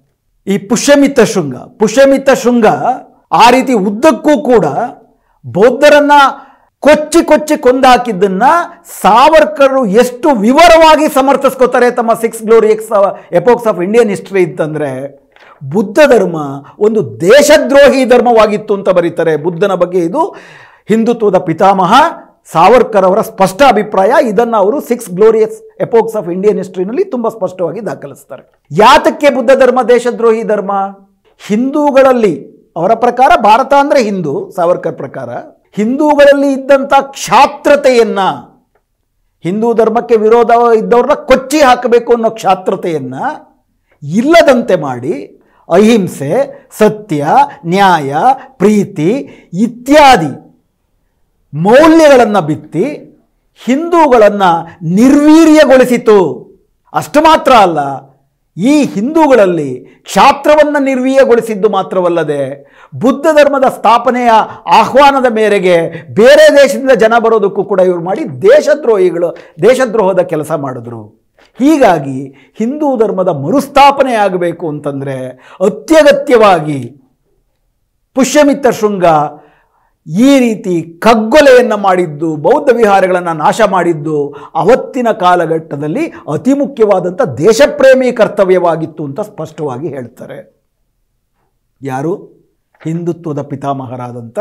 Speaker 1: ಈ ಪುಷ್ಯಮಿತ ಶೃಂಗ ಪುಷ್ಯಮಿತ ಶೃಂಗ ಆ ರೀತಿ ಉದ್ದಕ್ಕೂ ಕೂಡ ಬೌದ್ಧರನ್ನ ಕೊಚ್ಚಿ ಕೊಚ್ಚಿ ಕೊಂದಾಕಿದ್ದನ್ನ ಸಾವರ್ಕರ್ ಎಷ್ಟು ವಿವರವಾಗಿ ಸಮರ್ಥಿಸ್ಕೋತಾರೆ ತಮ್ಮ six glorious epochs of Indian history ಅಂತಂದ್ರೆ, ಬುದ್ಧ ಧರ್ಮ ಒಂದು ದೇಶದ್ರೋಹಿ ಧರ್ಮವಾಗಿತ್ತು ಅಂತ ಬರೀತಾರೆ. ಬುದ್ಧನ ಬಗ್ಗೆ ಇದು ಹಿಂದುತ್ವದ ಪಿತಾಮಹ ಸಾವರ್ಕರ್ ಅವರ ಸ್ಪಷ್ಟ ಅಭಿಪ್ರಾಯ. ಇದನ್ನು ಅವರು six glorious epochs of Indian ಹಿಸ್ಟ್ರಿನಲ್ಲಿ ತುಂಬ ಸ್ಪಷ್ಟವಾಗಿ ದಾಖಲಿಸ್ತಾರೆ. ಯಾತಕ್ಕೆ ಬುದ್ಧ ಧರ್ಮ ದೇಶದ್ರೋಹಿ ಧರ್ಮ? ಹಿಂದೂಗಳಲ್ಲಿ, ಅವರ ಪ್ರಕಾರ ಭಾರತ ಅಂದರೆ ಹಿಂದೂ, ಸಾವರ್ಕರ್ ಪ್ರಕಾರ ಹಿಂದೂಗಳಲ್ಲಿ ಇದ್ದಂಥ ಕ್ಷಾತ್ರತೆಯನ್ನ, ಹಿಂದೂ ಧರ್ಮಕ್ಕೆ ವಿರೋಧ ಇದ್ದವ್ರನ್ನ ಕೊಚ್ಚಿ ಹಾಕಬೇಕು ಅನ್ನೋ ಕ್ಷಾತ್ರತೆಯನ್ನ ಇಲ್ಲದಂತೆ ಮಾಡಿ ಅಹಿಂಸೆ, ಸತ್ಯ, ನ್ಯಾಯ, ಪ್ರೀತಿ ಇತ್ಯಾದಿ ಮೌಲ್ಯಗಳನ್ನು ಬಿತ್ತಿ ಹಿಂದೂಗಳನ್ನು ನಿರ್ವೀರ್ಯಗೊಳಿಸಿತು. ಅಷ್ಟು ಮಾತ್ರ ಅಲ್ಲ, ಈ ಹಿಂದೂಗಳಲ್ಲಿ ಕ್ಷಾತ್ರವನ್ನು ನಿರ್ವೀರ್ಯಗೊಳಿಸಿದ್ದು ಮಾತ್ರವಲ್ಲದೆ ಬುದ್ಧ ಧರ್ಮದ ಸ್ಥಾಪನೆಯ ಆಹ್ವಾನದ ಮೇರೆಗೆ ಬೇರೆ ದೇಶದಿಂದ ಜನ ಬರೋದಕ್ಕೂ ಕೂಡ ಇವರು ಮಾಡಿ ದೇಶದ್ರೋಹಿಗಳು ದೇಶದ್ರೋಹದ ಕೆಲಸ ಮಾಡಿದ್ರು. ಹೀಗಾಗಿ ಹಿಂದೂ ಧರ್ಮದ ಮರುಸ್ಥಾಪನೆ ಆಗಬೇಕು ಅಂತಂದರೆ ಅತ್ಯಗತ್ಯವಾಗಿ ಪುಷ್ಯಮಿತ ಶೃಂಗ ಈ ರೀತಿ ಕಗ್ಗೊಲೆಯನ್ನು ಮಾಡಿದ್ದು, ಬೌದ್ಧ ವಿಹಾರಗಳನ್ನು ನಾಶ ಮಾಡಿದ್ದು ಅವತ್ತಿನ ಕಾಲಘಟ್ಟದಲ್ಲಿ ಅತಿ ಮುಖ್ಯವಾದಂಥ ದೇಶಪ್ರೇಮಿ ಕರ್ತವ್ಯವಾಗಿತ್ತು ಅಂತ ಸ್ಪಷ್ಟವಾಗಿ ಹೇಳ್ತಾರೆ. ಯಾರು? ಹಿಂದುತ್ವದ ಪಿತಾಮಹರಾದಂಥ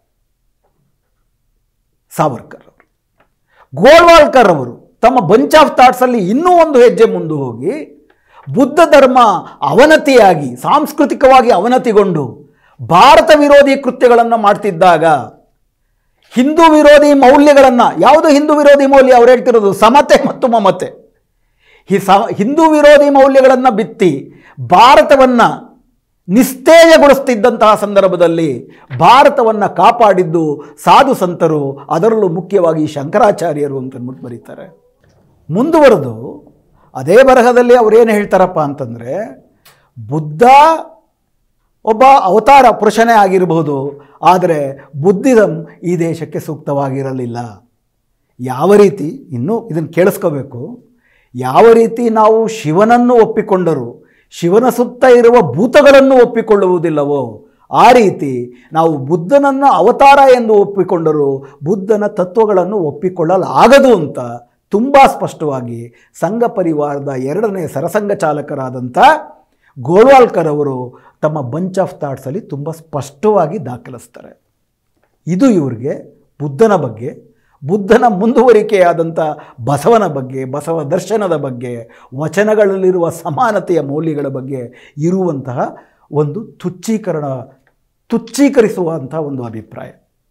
Speaker 1: ಸಾವರ್ಕರ್ ಅವರು. ಗೋಳ್ವಾಲ್ಕರ್ ಅವರು ತಮ್ಮ ಬಂಚ್ ಆಫ್ ಥಾಟ್ಸಲ್ಲಿ ಇನ್ನೂ ಒಂದು ಹೆಜ್ಜೆ ಮುಂದೆ ಹೋಗಿ ಬುದ್ಧ ಧರ್ಮ ಅವನತಿಯಾಗಿ, ಸಾಂಸ್ಕೃತಿಕವಾಗಿ ಅವನತಿಗೊಂಡು ಭಾರತ ವಿರೋಧಿ ಕೃತ್ಯಗಳನ್ನು ಮಾಡ್ತಿದ್ದಾಗ ಹಿಂದೂ ವಿರೋಧಿ ಮೌಲ್ಯಗಳನ್ನು, ಯಾವುದು ಹಿಂದೂ ವಿರೋಧಿ ಮೌಲ್ಯ? ಅವ್ರು ಹೇಳ್ತಿರೋದು ಸಮತೆ ಮತ್ತು ಮಮತೆ. ಈ ಸ ಹಿಂದೂ ವಿರೋಧಿ ಮೌಲ್ಯಗಳನ್ನು ಬಿತ್ತಿ ಭಾರತವನ್ನು ನಿಸ್ತೇಜಗೊಳಿಸ್ತಿದ್ದಂತಹ ಸಂದರ್ಭದಲ್ಲಿ ಭಾರತವನ್ನು ಕಾಪಾಡಿದ್ದು ಸಾಧು ಸಂತರು, ಅದರಲ್ಲೂ ಮುಖ್ಯವಾಗಿ ಶಂಕರಾಚಾರ್ಯರು ಅಂತಂದ್ಬಿಟ್ಟು ಬರೀತಾರೆ. ಮುಂದುವರೆದು ಅದೇ ಬರಹದಲ್ಲಿ ಅವರೇನು ಹೇಳ್ತಾರಪ್ಪ ಅಂತಂದರೆ, ಬುದ್ಧ ಒಬ್ಬ ಅವತಾರ ಪುರುಷನೇ ಆಗಿರಬಹುದು, ಆದರೆ ಬುದ್ಧಿಸಮ್ ಈ ದೇಶಕ್ಕೆ ಸೂಕ್ತವಾಗಿರಲಿಲ್ಲ. ಯಾವ ರೀತಿ, ಇನ್ನೂ ಇದನ್ನು ಕೇಳಿಸ್ಕೋಬೇಕು, ಯಾವ ರೀತಿ ನಾವು ಶಿವನನ್ನು ಒಪ್ಪಿಕೊಂಡರೂ ಶಿವನ ಸುತ್ತ ಇರುವ ಭೂತಗಳನ್ನು ಒಪ್ಪಿಕೊಳ್ಳುವುದಿಲ್ಲವೋ ಆ ರೀತಿ ನಾವು ಬುದ್ಧನನ್ನು ಅವತಾರ ಎಂದು ಒಪ್ಪಿಕೊಂಡರೂ ಬುದ್ಧನ ತತ್ವಗಳನ್ನು ಒಪ್ಪಿಕೊಳ್ಳಲಾಗದು ಅಂತ ತುಂಬ ಸ್ಪಷ್ಟವಾಗಿ ಸಂಘ ಪರಿವಾರದ ಎರಡನೇ ಸರಸಂಘ ಚಾಲಕರಾದಂಥ ಗೋಳ್ವಾಲ್ಕರ್ ಅವರು ತಮ್ಮ ಬಂಚ್ ಆಫ್ ಥಾಟ್ಸಲ್ಲಿ ತುಂಬ ಸ್ಪಷ್ಟವಾಗಿ ದಾಖಲಿಸ್ತಾರೆ. ಇದು ಇವರಿಗೆ ಬುದ್ಧನ ಬಗ್ಗೆ, ಬುದ್ಧನ ಮುಂದುವರಿಕೆಯಾದಂಥ ಬಸವನ ಬಗ್ಗೆ, ಬಸವ ದರ್ಶನದ ಬಗ್ಗೆ, ವಚನಗಳಲ್ಲಿರುವ ಸಮಾನತೆಯ ಮೌಲ್ಯಗಳ ಬಗ್ಗೆ ಇರುವಂತಹ ಒಂದು ತುಚ್ಛೀಕರಣ ತುಚ್ಛೀಕರಿಸುವಂಥ ಒಂದು ಅಭಿಪ್ರಾಯ.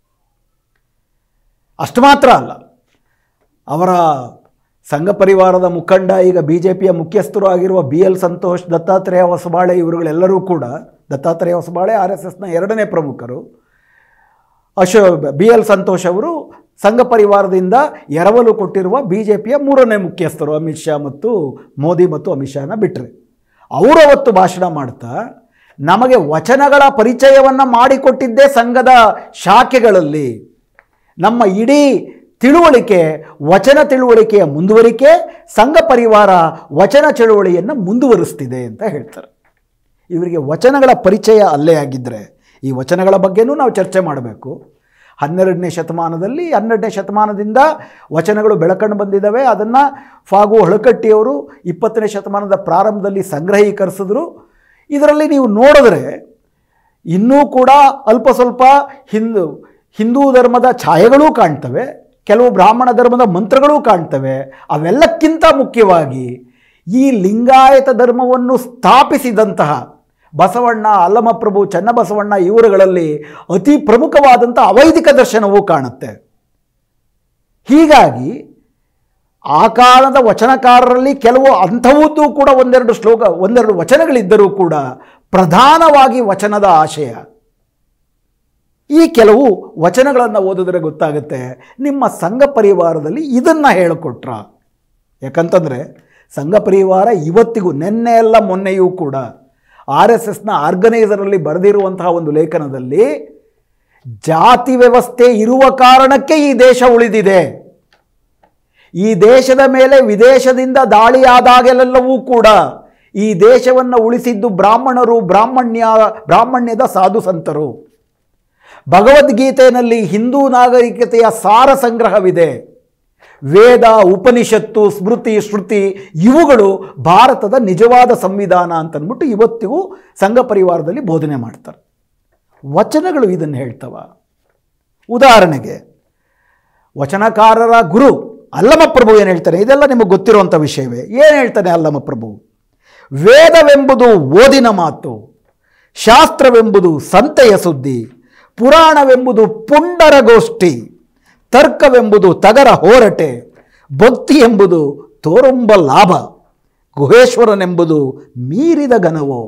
Speaker 1: ಅಷ್ಟು ಮಾತ್ರ ಅಲ್ಲ, ಅವರ ಸಂಘ ಪರಿವಾರದ ಮುಖಂಡ, ಈಗ ಬಿ ಜೆ ಪಿಯ ಮುಖ್ಯಸ್ಥರು ಆಗಿರುವ ಬಿ ಎಲ್ ಸಂತೋಷ್, ದತ್ತಾತ್ರೇಯ ಹೊಸಬಾಳೆ, ಇವರುಗಳೆಲ್ಲರೂ ಕೂಡ, ದತ್ತಾತ್ರೇಯ ಹೊಸಬಾಳೆ ಆರ್ ಎಸ್ ಎಸ್ನ ಎರಡನೇ ಪ್ರಮುಖರು, ಅಶೋ ಬಿ ಎಲ್ ಸಂತೋಷ್ ಅವರು ಸಂಘ ಪರಿವಾರದಿಂದ ಎರವಲು ಕೊಟ್ಟಿರುವ ಬಿ ಜೆ ಪಿಯ ಮೂರನೇ ಮುಖ್ಯಸ್ಥರು, ಅಮಿತ್ ಶಾ ಮತ್ತು ಮೋದಿ ಮತ್ತು ಅಮಿತ್ ಶಾನ ಬಿಟ್ಟರೆ. ಅವರು ಅವತ್ತು ಭಾಷಣ ಮಾಡ್ತಾ ನಮಗೆ ವಚನಗಳ ಪರಿಚಯವನ್ನು ಮಾಡಿಕೊಟ್ಟಿದ್ದೇ ಸಂಘದ ಶಾಖೆಗಳಲ್ಲಿ, ನಮ್ಮ ಇಡೀ ತಿಳುವಳಿಕೆ ವಚನ ತಿಳುವಳಿಕೆಯ ಮುಂದುವರಿಕೆ, ಸಂಘ ಪರಿವಾರ ವಚನ ಚಳುವಳಿಯನ್ನು ಮುಂದುವರಿಸ್ತಿದೆ ಅಂತ ಹೇಳ್ತಾರೆ. ಇವರಿಗೆ ವಚನಗಳ ಪರಿಚಯ ಅಲ್ಲೇ ಆಗಿದ್ದರೆ ಈ ವಚನಗಳ ಬಗ್ಗೆನೂ ನಾವು ಚರ್ಚೆ ಮಾಡಬೇಕು. ಹನ್ನೆರಡನೇ ಶತಮಾನದಲ್ಲಿ ಹನ್ನೆರಡನೇ ಶತಮಾನದಿಂದ ವಚನಗಳು ಬೆಳಕಂಡು ಬಂದಿದ್ದಾವೆ. ಅದನ್ನು ಫಾಗು ಹಳಕಟ್ಟಿಯವರು ಇಪ್ಪತ್ತನೇ ಶತಮಾನದ ಪ್ರಾರಂಭದಲ್ಲಿ ಸಂಗ್ರಹೀಕರಿಸಿದ್ರು. ಇದರಲ್ಲಿ ನೀವು ನೋಡಿದ್ರೆ ಇನ್ನೂ ಕೂಡ ಅಲ್ಪ ಸ್ವಲ್ಪ ಹಿಂದೂ ಹಿಂದೂ ಧರ್ಮದ ಛಾಯೆಗಳೂ ಕಾಣ್ತವೆ, ಕೆಲವು ಬ್ರಾಹ್ಮಣ ಧರ್ಮದ ಮಂತ್ರಗಳೂ ಕಾಣ್ತವೆ. ಅವೆಲ್ಲಕ್ಕಿಂತ ಮುಖ್ಯವಾಗಿ ಈ ಲಿಂಗಾಯತ ಧರ್ಮವನ್ನು ಸ್ಥಾಪಿಸಿದಂತಹ ಬಸವಣ್ಣ, ಅಲ್ಲಮಪ್ರಭು, ಚನ್ನಬಸವಣ್ಣ ಇವರುಗಳಲ್ಲಿ ಅತಿ ಪ್ರಮುಖವಾದಂಥ ಅವೈದಿಕ ದರ್ಶನವೂ ಕಾಣುತ್ತೆ. ಹೀಗಾಗಿ ಆ ಕಾಲದ ವಚನಕಾರರಲ್ಲಿ ಕೆಲವು ಅಂಥವದ್ದು ಕೂಡ ಒಂದೆರಡು ಶ್ಲೋಕ ಒಂದೆರಡು ವಚನಗಳಿದ್ದರೂ ಕೂಡ ಪ್ರಧಾನವಾಗಿ ವಚನದ ಆಶಯ. ಈ ಕೆಲವು ವಚನಗಳನ್ನು ಓದಿದ್ರೆ ಗೊತ್ತಾಗುತ್ತೆ ನಿಮ್ಮ ಸಂಘ ಪರಿವಾರದಲ್ಲಿ ಇದನ್ನು ಹೇಳಿಕೊಟ್ರ. ಯಾಕಂತಂದರೆ ಸಂಘ ಪರಿವಾರ ಇವತ್ತಿಗೂ, ನೆನ್ನೆ ಎಲ್ಲ ಮೊನ್ನೆಯೂ ಕೂಡ ಆರ್ ಎಸ್ ಎಸ್ನ ಆರ್ಗನೈಸರಲ್ಲಿ ಬರೆದಿರುವಂತಹ ಒಂದು ಲೇಖನದಲ್ಲಿ ಜಾತಿ ವ್ಯವಸ್ಥೆ ಇರುವ ಕಾರಣಕ್ಕೆ ಈ ದೇಶ ಉಳಿದಿದೆ, ಈ ದೇಶದ ಮೇಲೆ ವಿದೇಶದಿಂದ ದಾಳಿಯಾದಾಗಲೆಲ್ಲವೂ ಕೂಡ ಈ ದೇಶವನ್ನು ಉಳಿಸಿದ್ದು ಬ್ರಾಹ್ಮಣರು, ಬ್ರಾಹ್ಮಣ್ಯ ಬ್ರಾಹ್ಮಣ್ಯದ ಸಾಧು ಸಂತರು. ಭಗವದ್ಗೀತೆಯಲ್ಲಿ ಹಿಂದೂ ನಾಗರಿಕತೆಯ ಸಾರ ಸಂಗ್ರಹವಿದೆ. ವೇದ, ಉಪನಿಷತ್ತು, ಸ್ಮೃತಿ, ಶ್ರುತಿ ಇವುಗಳು ಭಾರತದ ನಿಜವಾದ ಸಂವಿಧಾನ ಅಂತಂದ್ಬಿಟ್ಟು ಇವತ್ತಿಗೂ ಸಂಘ ಪರಿವಾರದಲ್ಲಿ ಬೋಧನೆ ಮಾಡ್ತಾರೆ. ವಚನಗಳು ಇದನ್ನು ಹೇಳ್ತವ. ಉದಾಹರಣೆಗೆ ವಚನಕಾರರ ಗುರು ಅಲ್ಲಮಪ್ರಭು ಏನು ಹೇಳ್ತಾನೆ, ಇದೆಲ್ಲ ನಿಮಗೆ ಗೊತ್ತಿರುವಂಥ ವಿಷಯವೇ. ಏನು ಹೇಳ್ತಾನೆ ಅಲ್ಲಮಪ್ರಭು? ವೇದವೆಂಬುದು ಓದಿನ ಮಾತು, ಶಾಸ್ತ್ರವೆಂಬುದು ಸಂತೆಯ ಸುದ್ದಿ, ಪುರಾಣವೆಂಬುದು ಪುಂಡರ ಗೋಷ್ಠಿ, ತರ್ಕವೆಂಬುದು ತಗರ ಹೋರಟೆ, ಭಕ್ತಿ ಎಂಬುದು ತೋರುಂಬ ಲಾಭ, ಗುಹೇಶ್ವರನೆಂಬುದು ಮೀರಿದ ಘನವೋ.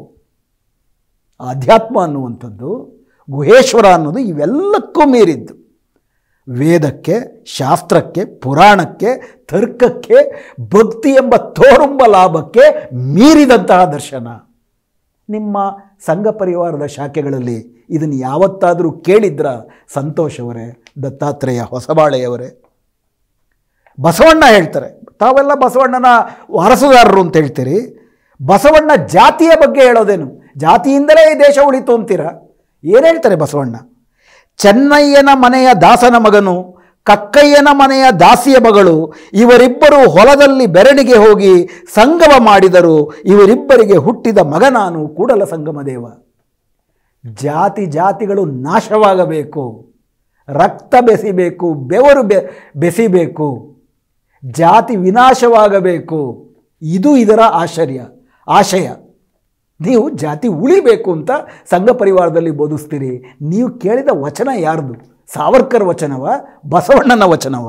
Speaker 1: ಆಧ್ಯಾತ್ಮ ಅನ್ನುವಂಥದ್ದು, ಗುಹೇಶ್ವರ ಅನ್ನೋದು ಇವೆಲ್ಲಕ್ಕೂ ಮೀರಿದ್ದು. ವೇದಕ್ಕೆ, ಶಾಸ್ತ್ರಕ್ಕೆ, ಪುರಾಣಕ್ಕೆ, ತರ್ಕಕ್ಕೆ, ಭಕ್ತಿ ಎಂಬ ತೋರುಂಬ ಲಾಭಕ್ಕೆ ಮೀರಿದಂತಹ ದರ್ಶನ. ನಿಮ್ಮ ಸಂಘ ಪರಿವಾರದ ಶಾಖೆಗಳಲ್ಲಿ ಇದನ್ನು ಯಾವತ್ತಾದರೂ ಕೇಳಿದ್ರ ಸಂತೋಷವರೇ, ದತ್ತಾತ್ರೇಯ ಹೊಸಬಾಳೆಯವರೇ? ಬಸವಣ್ಣ ಹೇಳ್ತಾರೆ, ತಾವೆಲ್ಲ ಬಸವಣ್ಣನ ವಾರಸುದಾರರು ಅಂತ ಹೇಳ್ತೀರಿ. ಬಸವಣ್ಣ ಜಾತಿಯ ಬಗ್ಗೆ ಹೇಳೋದೇನು? ಜಾತಿಯಿಂದಲೇ ಈ ದೇಶ ಉಳಿತು ಅಂತೀರ. ಏನು ಹೇಳ್ತಾರೆ ಬಸವಣ್ಣ? ಚೆನ್ನಯ್ಯನ ಮನೆಯ ದಾಸನ ಮಗನು, ಕಕ್ಕಯ್ಯನ ಮನೆಯ ದಾಸಿಯ ಮಗಳು, ಇವರಿಬ್ಬರು ಹೊಲದಲ್ಲಿ ಬೆರಡಿಗೆ ಹೋಗಿ ಸಂಗಮ ಮಾಡಿದರು. ಇವರಿಬ್ಬರಿಗೆ ಹುಟ್ಟಿದ ಮಗ ನಾನು, ಕೂಡಲ ಸಂಗಮ ದೇವ. ಜಾತಿ ಜಾತಿಗಳು ನಾಶವಾಗಬೇಕು, ರಕ್ತ ಬೆಸಿಬೇಕು, ಬೆವರು ಬೆ ಬೆಸಿಬೇಕು, ಜಾತಿ ವಿನಾಶವಾಗಬೇಕು. ಇದು ಇದರ ಆಶ್ಚರ್ಯ ಆಶಯ. ನೀವು ಜಾತಿ ಉಳಿಬೇಕು ಅಂತ ಸಂಘ ಪರಿವಾರದಲ್ಲಿ ಬೋಧಿಸ್ತೀರಿ. ನೀವು ಕೇಳಿದ ವಚನ ಯಾರ್ದು? ಸಾವರ್ಕರ್ ವಚನವ? ಬಸವಣ್ಣನ ವಚನವ?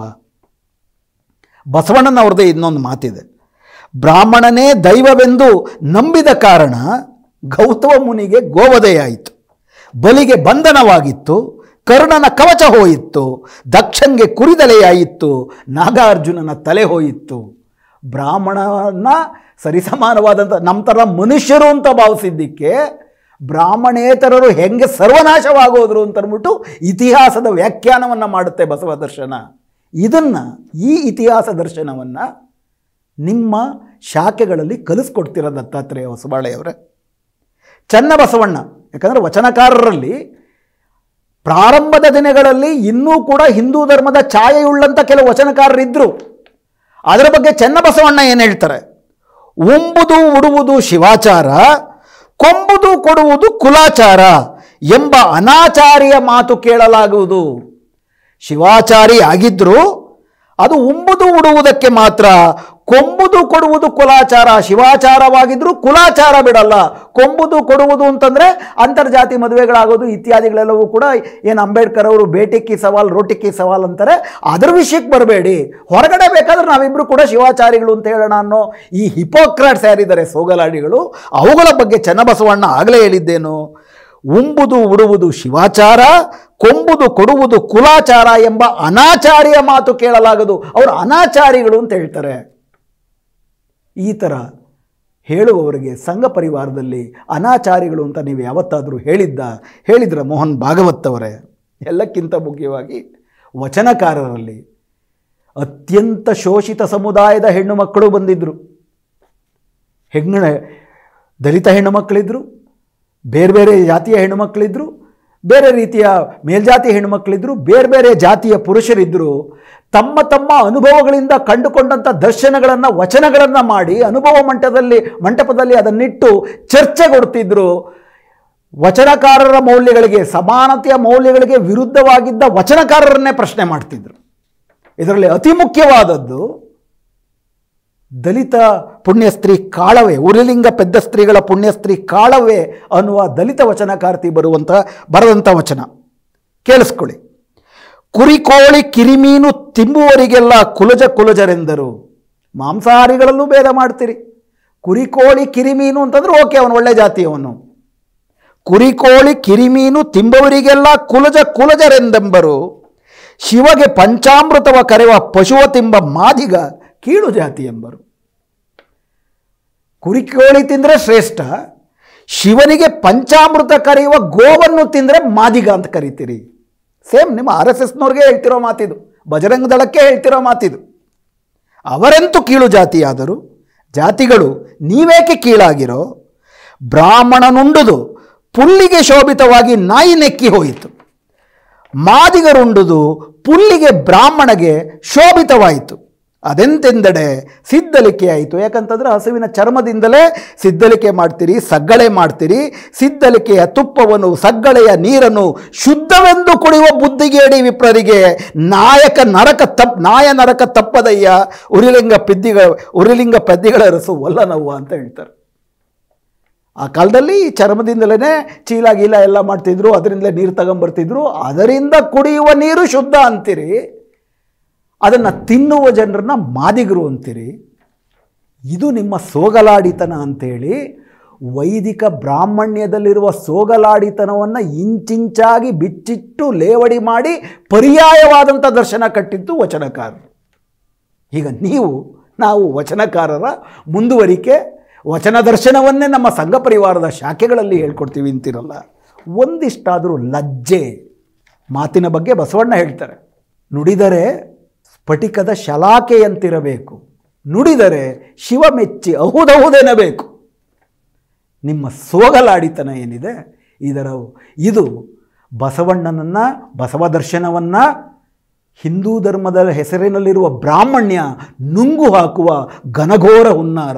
Speaker 1: ಬಸವಣ್ಣನವ್ರದ್ದೇ ಇನ್ನೊಂದು ಮಾತಿದೆ. ಬ್ರಾಹ್ಮಣನೇ ದೈವವೆಂದು ನಂಬಿದ ಕಾರಣ ಗೌತಮ ಮುನಿಗೆ ಗೋವಧೆಯಾಯಿತು, ಬಲಿಗೆ ಬಂಧನವಾಗಿತ್ತು, ಕರ್ಣನ ಕವಚ ಹೋಯಿತು, ದಕ್ಷಂಗೆ ಕುರಿದಲೆಯಾಯಿತು, ನಾಗಾರ್ಜುನನ ತಲೆ ಹೋಯಿತು. ಬ್ರಾಹ್ಮಣನ ಸರಿಸಮಾನವಾದಂಥ ನಮ್ಮ ಥರ ಮನುಷ್ಯರು ಅಂತ ಭಾವಿಸಿದ್ದಕ್ಕೆ ಬ್ರಾಹ್ಮಣೇತರರು ಹೆಂಗೆ ಸರ್ವನಾಶವಾಗೋದ್ರು ಅಂತಂದ್ಬಿಟ್ಟು ಇತಿಹಾಸದ ವ್ಯಾಖ್ಯಾನವನ್ನು ಮಾಡುತ್ತೆ ಬಸವ ದರ್ಶನ. ಇದನ್ನು, ಈ ಇತಿಹಾಸ ದರ್ಶನವನ್ನು ನಿಮ್ಮ ಶಾಖೆಗಳಲ್ಲಿ ಕಲಿಸ್ಕೊಡ್ತಿರೋ ದತ್ತಾತ್ರೇಯ ಹೊಸಬಾಳೆಯವರೇ. ಚನ್ನಬಸವಣ್ಣ, ಯಾಕಂದರೆ ವಚನಕಾರರಲ್ಲಿ ಪ್ರಾರಂಭದ ದಿನಗಳಲ್ಲಿ ಇನ್ನೂ ಕೂಡ ಹಿಂದೂ ಧರ್ಮದ ಛಾಯೆಯುಳ್ಳಂಥ ಕೆಲವು ವಚನಕಾರರಿದ್ದರು. ಅದರ ಬಗ್ಗೆ ಚನ್ನಬಸವಣ್ಣ ಏನು ಹೇಳ್ತಾರೆ? ಉಂಬುದು ಉಡುವುದು ಶಿವಾಚಾರ, ಕೊಂಬುದು ಕೊಡುವುದು ಕುಲಾಚಾರ ಎಂಬ ಅನಾಚಾರಿಯ ಮಾತು ಕೇಳಲಾಗುವುದು. ಶಿವಾಚಾರಿ ಆಗಿದ್ದರೂ ಅದು ಉಂಬುದು ಉಡುವುದಕ್ಕೆ ಮಾತ್ರ, ಕೊಂಬುದು ಕೊಡುವುದು ಕುಲಾಚಾರ. ಶಿವಾಚಾರವಾಗಿದ್ದರೂ ಕುಲಾಚಾರ ಬಿಡಲ್ಲ. ಕೊಂಬುದು ಕೊಡುವುದು ಅಂತಂದರೆ ಅಂತರ್ಜಾತಿ ಮದುವೆಗಳಾಗೋದು ಇತ್ಯಾದಿಗಳೆಲ್ಲವೂ ಕೂಡ ಏನು ಅಂಬೇಡ್ಕರ್ ಅವರು ಬೇಟಿಕ್ಕಿ ಸವಾಲ್ ರೋಟಿಕ್ಕಿ ಸವಾಲ್ ಅಂತಾರೆ, ಅದರ ವಿಷಯಕ್ಕೆ ಬರಬೇಡಿ. ಹೊರಗಡೆ ಬೇಕಾದ್ರೆ ನಾವಿಬ್ಬರು ಕೂಡ ಶಿವಾಚಾರಿಗಳು ಅಂತ ಹೇಳೋಣ ಅನ್ನೋ ಈ ಹಿಪೋಕ್ರಾಟ್ಸ್ ಯಾರಿದ್ದಾರೆ, ಸೋಗಲಾಡಿಗಳು, ಅವುಗಳ ಬಗ್ಗೆ ಚನ್ನಬಸವಣ್ಣ ಆಗಲೇ ಹೇಳಿದ್ದೇನು? ಉಂಬುದು ಉಡುವುದು ಶಿವಾಚಾರ, ಕೊಂಬುದು ಕೊಡುವುದು ಕುಲಾಚಾರ ಎಂಬ ಅನಾಚಾರಿಯ ಮಾತು ಕೇಳಲಾಗದು. ಅವರು ಅನಾಚಾರಿಗಳು ಅಂತ ಹೇಳ್ತಾರೆ. ಈ ಥರ ಹೇಳುವವರಿಗೆ ಸಂಘ ಪರಿವಾರದಲ್ಲಿ ಅನಾಚಾರಿಗಳು ಅಂತ ನೀವು ಯಾವತ್ತಾದರೂ ಹೇಳಿದ್ದ ಹೇಳಿದ್ರ ಮೋಹನ್ ಭಾಗವತ್ ಅವರೇ? ಎಲ್ಲಕ್ಕಿಂತ ಮುಖ್ಯವಾಗಿ ವಚನಕಾರರಲ್ಲಿ ಅತ್ಯಂತ ಶೋಷಿತ ಸಮುದಾಯದ ಹೆಣ್ಣು ಮಕ್ಕಳು ಬಂದಿದ್ದರು. ಹೆಣ್ಣು ದಲಿತ ಹೆಣ್ಣು ಮಕ್ಕಳಿದ್ರು, ಬೇರೆ ಬೇರೆ ಜಾತಿಯ ಹೆಣ್ಣು ಮಕ್ಕಳಿದ್ರು, ಬೇರೆ ರೀತಿಯ ಮೇಲ್ಜಾತಿ ಹೆಣ್ಣುಮಕ್ಕಳಿದ್ರು, ಬೇರೆ ಬೇರೆ ಜಾತಿಯ ಪುರುಷರಿದ್ದರು. ತಮ್ಮ ತಮ್ಮ ಅನುಭವಗಳಿಂದ ಕಂಡುಕೊಂಡಂಥ ದರ್ಶನಗಳನ್ನು, ವಚನಗಳನ್ನು ಮಾಡಿ ಅನುಭವ ಮಂಟಪದಲ್ಲಿ ಮಂಟಪದಲ್ಲಿ ಅದನ್ನಿಟ್ಟು ಚರ್ಚೆಗೊಡ್ತಿದ್ರು. ವಚನಕಾರರ ಮೌಲ್ಯಗಳಿಗೆ, ಸಮಾನತೆಯ ಮೌಲ್ಯಗಳಿಗೆ ವಿರುದ್ಧವಾಗಿದ್ದ ವಚನಕಾರರನ್ನೇ ಪ್ರಶ್ನೆ ಮಾಡ್ತಿದ್ರು. ಇದರಲ್ಲಿ ಅತಿ ಮುಖ್ಯವಾದದ್ದು ದಲಿತ ಪುಣ್ಯಸ್ತ್ರೀ ಕಾಳವೆ, ಉರಿಲಿಂಗ ಪೆದ್ದ ಸ್ತ್ರೀಗಳ ಪುಣ್ಯಸ್ತ್ರೀ ಕಾಳವೆ ಅನ್ನುವ ದಲಿತ ವಚನಕಾರ್ತಿ ಬರುವಂಥ ಬರೆದಂಥ ವಚನ ಕೇಳಿಸ್ಕೊಳ್ಳಿ. ಕುರಿಕೋಳಿ ಕಿರಿಮೀನು ತಿಂಬುವರಿಗೆಲ್ಲ ಕುಲಜ ಕುಲಜರೆಂದರು. ಮಾಂಸಾಹಾರಿಗಳಲ್ಲೂ ಭೇದ ಮಾಡ್ತೀರಿ. ಕುರಿಕೋಳಿ ಕಿರಿಮೀನು ಅಂತಂದ್ರೆ ಓಕೆ, ಅವನು ಒಳ್ಳೆ ಜಾತಿಯವನು. ಕುರಿಕೋಳಿ ಕಿರಿಮೀನು ತಿಂಬವರಿಗೆಲ್ಲ ಕುಲಜ ಕುಲಜರೆಂದೆಂಬರು. ಶಿವಗೆ ಪಂಚಾಮೃತವ ಕರೆವ ಪಶುವ ತಿಂಬ ಮಾದಿಗ ಕೀಳು ಜಾತಿ ಎಂಬರು. ಕುರಿಕೋಳಿ ತಿಂದರೆ ಶ್ರೇಷ್ಠ, ಶಿವನಿಗೆ ಪಂಚಾಮೃತ ಕರೆಯುವ ಗೋವನ್ನು ತಿಂದರೆ ಮಾದಿಗ ಅಂತ ಕರಿತೀರಿ. ಸೇಮ್ ನಿಮ್ಮ ಆರ್ ಎಸ್ ಎಸ್ನವ್ರಿಗೆ ಹೇಳ್ತಿರೋ ಮಾತಿದು, ಬಜರಂಗ ದಳಕ್ಕೆ ಹೇಳ್ತಿರೋ ಮಾತಿದು. ಅವರೆಂತೂ ಕೀಳು ಜಾತಿಯಾದರು, ಜಾತಿಗಳು ನೀವೇಕೆ ಕೀಳಾಗಿರೋ? ಬ್ರಾಹ್ಮಣನುಂಡುದು ಪುಲ್ಲಿಗೆ ಶೋಭಿತವಾಗಿ ನಾಯಿ ನೆಕ್ಕಿ ಹೋಯಿತು, ಮಾದಿಗರುಂಡುದು ಪುಲ್ಲಿಗೆ ಬ್ರಾಹ್ಮಣಗೆ ಶೋಭಿತವಾಯಿತು. ಅದೆಂತೆಂದಡೆ ಸಿದ್ದಲಿಕೆ ಆಯಿತು. ಯಾಕಂತಂದರೆ ಹಸುವಿನ ಚರ್ಮದಿಂದಲೇ ಸಿದ್ದಲಿಕೆ ಮಾಡ್ತೀರಿ, ಸಗ್ಗಳೆ ಮಾಡ್ತೀರಿ. ಸಿದ್ದಲಿಕೆಯ ತುಪ್ಪವನ್ನು, ಸಗ್ಗಳೆಯ ನೀರನ್ನು ಶುದ್ಧವೆಂದು ಕುಡಿಯುವ ಬುದ್ಧಿಗೇಡಿ ವಿಪ್ರರಿಗೆ ನಾಯಕ ನರಕ ತಪ್ ನಾಯ ನರಕ ತಪ್ಪದಯ್ಯ, ಉರಿಲಿಂಗ ಪೆದ್ದಿಗಳ ಉರಿಲಿಂಗ ಪೆದ್ದಿಗಳ ರಸು ಒಲ್ಲನವ್ವ ಅಂತ ಹೇಳ್ತಾರೆ. ಆ ಕಾಲದಲ್ಲಿ ಚರ್ಮದಿಂದಲೇ ಚೀಲ ಗೀಲ ಎಲ್ಲ ಮಾಡ್ತಿದ್ರು, ಅದರಿಂದಲೇ ನೀರು ತಗೊಂಬರ್ತಿದ್ರು. ಅದರಿಂದ ಕುಡಿಯುವ ನೀರು ಶುದ್ಧ ಅಂತೀರಿ, ಅದನ್ನು ತಿನ್ನುವ ಜನರನ್ನ ಮಾದಿಗರು ಅಂತೀರಿ. ಇದು ನಿಮ್ಮ ಸೋಗಲಾಡಿತನ ಅಂಥೇಳಿ ವೈದಿಕ ಬ್ರಾಹ್ಮಣ್ಯದಲ್ಲಿರುವ ಸೋಗಲಾಡಿತನವನ್ನು ಇಂಚಿಂಚಾಗಿ ಬಿಚ್ಚಿಟ್ಟು ಲೇವಡಿ ಮಾಡಿ ಪರ್ಯಾಯವಾದಂಥ ದರ್ಶನ ಕಟ್ಟಿದ್ದು ವಚನಕಾರರು. ಈಗ ನೀವು ನಾವು ವಚನಕಾರರ ಮುಂದುವರಿಕೆ, ವಚನ ದರ್ಶನವನ್ನೇ ನಮ್ಮ ಸಂಘ ಪರಿವಾರದ ಶಾಖೆಗಳಲ್ಲಿ ಹೇಳ್ಕೊಡ್ತೀವಿ ಅಂತಿರಲ್ಲ. ಒಂದಿಷ್ಟಾದರೂ ಲಜ್ಜೆ. ಮಾತಿನ ಬಗ್ಗೆ ಬಸವಣ್ಣ ಹೇಳ್ತಾರೆ, ನುಡಿದರೆ ಸ್ಫಟಿಕದ ಶಲಾಕೆಯಂತಿರಬೇಕು, ನುಡಿದರೆ ಶಿವ ಮೆಚ್ಚಿ ಅಹುದಹುದೆನಬೇಕು. ನಿಮ್ಮ ಸೋಗಲಾಡಿತನ ಏನಿದೆ ಇದರ ಇದು ಬಸವಣ್ಣನನ್ನು, ಬಸವ ದರ್ಶನವನ್ನು, ಹಿಂದೂ ಧರ್ಮದ ಹೆಸರಿನಲ್ಲಿರುವ ಬ್ರಾಹ್ಮಣ್ಯ ನುಂಗು ಹಾಕುವ ಘನಘೋರ ಹುನ್ನಾರ.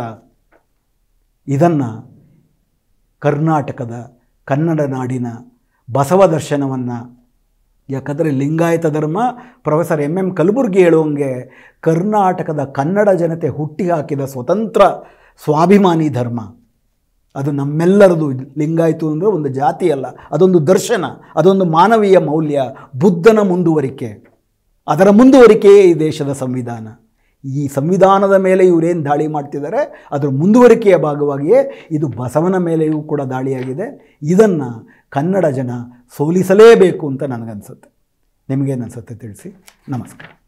Speaker 1: ಇದನ್ನು ಕರ್ನಾಟಕದ ಕನ್ನಡ ನಾಡಿನ ಬಸವ ದರ್ಶನವನ್ನು, ಯಾಕಂದರೆ ಲಿಂಗಾಯತ ಧರ್ಮ ಪ್ರೊಫೆಸರ್ ಎಮ್ ಎಂ ಕಲಬುರ್ಗಿ ಹೇಳುವಂಗೆ ಕರ್ನಾಟಕದ ಕನ್ನಡ ಜನತೆ ಹುಟ್ಟಿ ಹಾಕಿದ ಸ್ವತಂತ್ರ ಸ್ವಾಭಿಮಾನಿ ಧರ್ಮ. ಅದು ನಮ್ಮೆಲ್ಲರದು. ಲಿಂಗಾಯತು ಅಂದರೆ ಒಂದು ಜಾತಿ ಅಲ್ಲ, ಅದೊಂದು ದರ್ಶನ, ಅದೊಂದು ಮಾನವೀಯ ಮೌಲ್ಯ, ಬುದ್ಧನ ಮುಂದುವರಿಕೆ. ಅದರ ಮುಂದುವರಿಕೆಯೇ ಈ ದೇಶದ ಸಂವಿಧಾನ. ಈ ಸಂವಿಧಾನದ ಮೇಲೆ ಇವರೇನು ದಾಳಿ ಮಾಡ್ತಿದ್ದಾರೆ ಅದರ ಮುಂದುವರಿಕೆಯ ಭಾಗವಾಗಿಯೇ ಇದು ಬಸವನ ಮೇಲೆಯೂ ಕೂಡ ದಾಳಿಯಾಗಿದೆ. ಇದನ್ನು ಕನ್ನಡ ಜನ ಸೋಲಿಸಲೇಬೇಕು ಅಂತ ನನಗನ್ಸುತ್ತೆ. ನಿಮಗೇನು ಅನಿಸುತ್ತೆ ತಿಳಿಸಿ. ನಮಸ್ಕಾರ.